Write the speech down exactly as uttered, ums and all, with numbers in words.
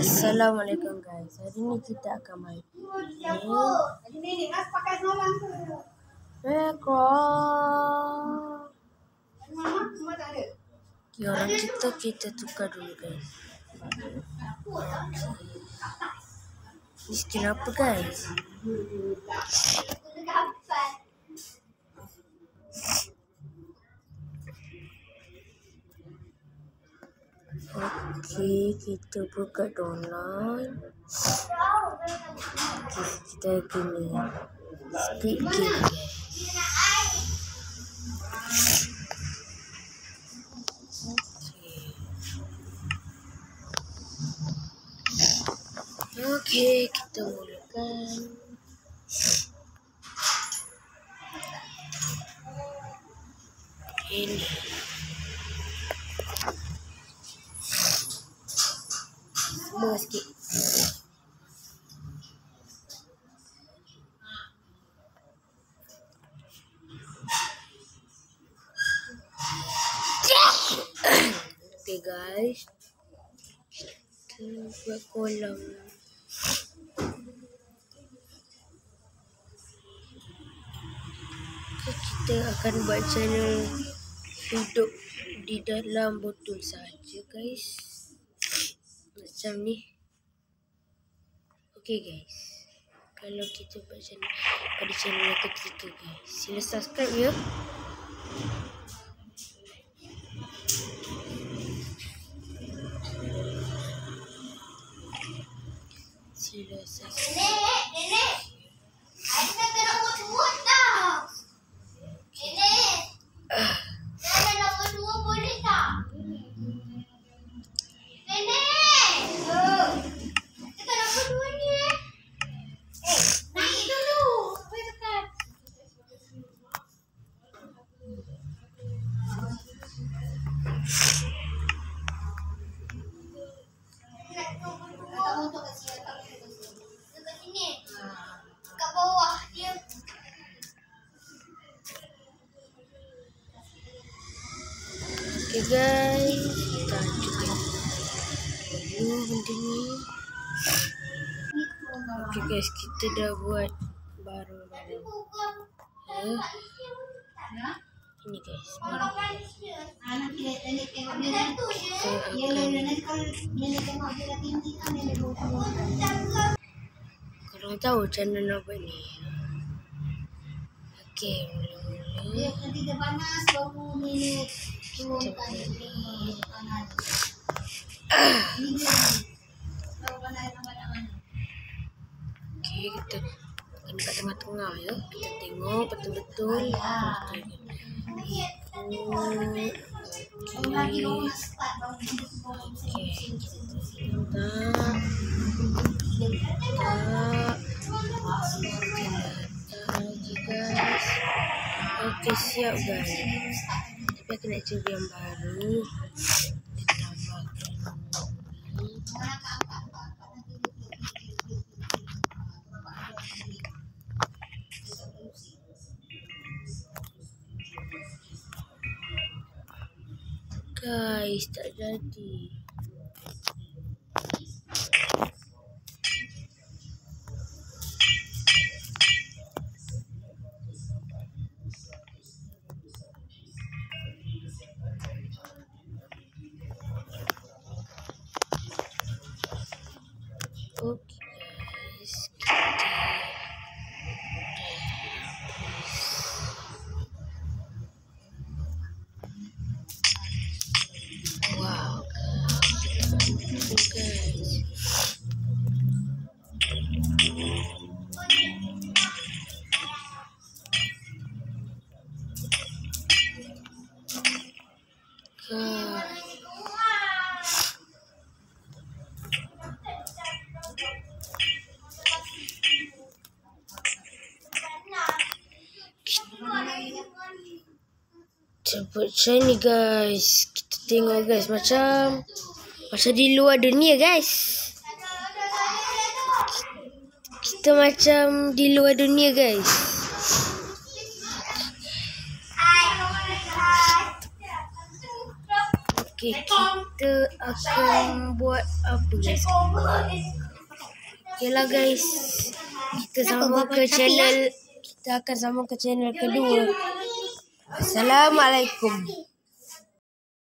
Assalamualaikum guys. Hari ni kita akan main Minecraft. Okay, orang kita kita tukar dulu guys. Ini skin apa guys? Okey, kita buka download. Okay, kita kini speed game. Okey, okay, kita mulakan. Ini semua sikit. Okay guys, kita buat kolam. Okay, kita akan buat channel hidup di dalam botol saja guys. Macam ni. Okay guys, kalau kita buat channel pada channel yang ketiga guys, sila subscribe ya. Sila subscribe. Nenek, nenek. Aina kena buat dah. Nenek. Saya nak buat boleh tak? Nenek. Oh. Kita nak buat ni. Eh, naik dulu. Boleh tekan. Okay guys, kita hancurkan dulu benda ni. Okay guys, kita dah buat barang-barang ya. Ini guys, korang tahu channel nak buat ni. Okay, mula-mula Nanti dia panas baru minit. Turunkan ini panas. Ini dia. Baru panas mana-mana. okay, kita akan dekat tengah-tengah ya. Kita tengok betul-betul. Okay. Okay. Okay, siap guys. Tapi aku nak cuba yang baru. Kita tambahkan ni. Guys, tak jadi. Okay guys, kita wow guys, cepat macam ni guys. Kita tengok guys, macam macam di luar dunia guys. Kita macam di luar dunia guys. Okay, kita akan buat apa guys? Okay lah guys, kita sambung ke channel. Kita akan sambung ke channel kedua. Assalamualaikum.